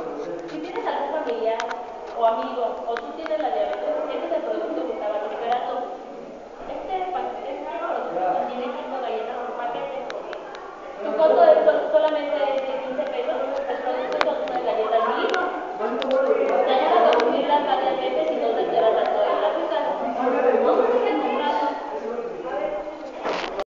Si tienes algún familiar o amigo o tú tienes la diabetes, este es el producto que estaba esperando. Este producto contiene 5 galletas por paquete. Tu costo es solamente